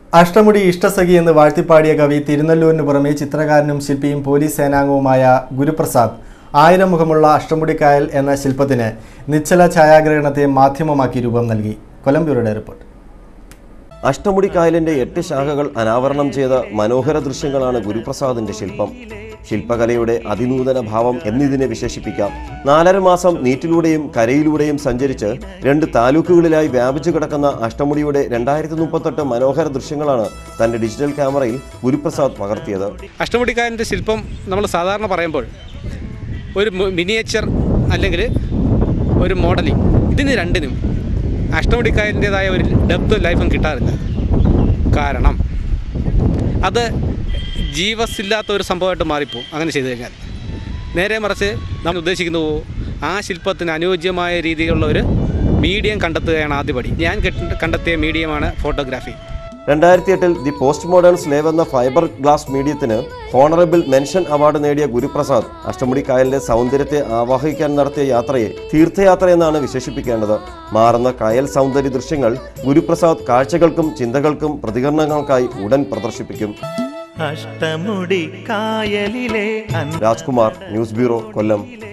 അഷ്ടമുടി ഇഷ്ടസഖി എന്ന് വാഴ്ത്തിപ്പാടിയ കവി തിരുനെല്ലൂരിന് പുറമെ ചിത്രകാരനും ശില്പിയും പോലീസ് സേനാംഗവുമായ ഗുരുപ്രസാദ് ആയിരം മുഖമുള്ള അഷ്ടമുടിക്കായൽ എന്ന ശില്പത്തിന് നിശ്ചല ഛായാഗ്രഹണത്തെ മാധ്യമമാക്കി രൂപം നൽകി. കൊല്ലം ബ്യൂറോയുടെ റിപ്പോർട്ട്. അഷ്ടമുടിക്കായലിന്റെ 8 ശാഖകൾ അനാവരണം ചെയ്ത മനോഹര ദൃശ്യങ്ങളാണ് ഗുരുപ്രസാദിന്റെ ശില്പം. ശില്പകലയുടെ അതിനൂതന ഭാവം എന്നിതിനെ വിശേഷിപ്പിക്കാം. 4.5 മാസം നീറ്റിലൂടെയും കരയിലൂടെയും സഞ്ചരിച്ച് 2 താലൂക്കുകളിലായി വ്യാപിച്ചു കിടക്കുന്ന അഷ്ടമുടിയുടെ 2038 മനോഹര ദൃശ്യങ്ങളാണ് തന്റെ ഡിജിറ്റൽ ക്യാമറയിൽ ഗുരുപ്രസാദ് പകർത്തിയത്. അഷ്ടമുടിക്കായലിന്റെ ശില്പം നമ്മൾ സാധാരണ പറയുമ്പോൾ ഒരു മിനിയേച്ചർ അല്ലെങ്കിൽ ഒരു മോഡലിംഗ്, ഇതിന് രണ്ടിനും അഷ്ടമുടിക്കായലിൻ്റെതായ ഒരു ഡെപ്ത് ലൈഫും കിട്ടാറില്ല. കാരണം അത് ജീവസില്ലാത്ത ഒരു സംഭവമായിട്ട് മാറിപ്പോവും അങ്ങനെ ചെയ്തു കഴിഞ്ഞാൽ. നേരെ മറിച്ച് നമ്മൾ ഉദ്ദേശിക്കുന്നു ആ ശില്പത്തിന് അനുയോജ്യമായ രീതിയിലുള്ള ഒരു മീഡിയം കണ്ടെത്തുകയാണ് ആദ്യപടി. ഞാൻ കണ്ടെത്തിയ മീഡിയമാണ് photography. 2008 the post modern slave എന്ന ഫൈബർ ഗ്ലാസ് മീഡിയത്തിന് ഹോണറബിൾ മെൻഷൻ അവാർഡ് നേടിയ ഗുരുപ്രസാദ് അഷ്ടമുടിക്കായലിന്റെ സൗന്ദര്യത്തെ ആവാഹിക്കാൻ നടത്തിയ യാത്രയെ തീർത്ഥയാത്ര എന്നാണ് വിശേഷിപ്പിക്കേണ്ടത്. മാറുന്ന കായൽ സൗന്ദര്യ ദൃശ്യങ്ങൾ ഗുരുപ്രസാദ് കാഴ്ചകൾക്കും ചിന്തകൾക്കും പ്രതികരണങ്ങൾക്കായി ഉടൻ പ്രദർശിപ്പിക്കും. അഷ്ടമുടിക്കായലിലെ രാജ്കുമാർ, ന്യൂസ് ബ്യൂറോ, കൊല്ലം.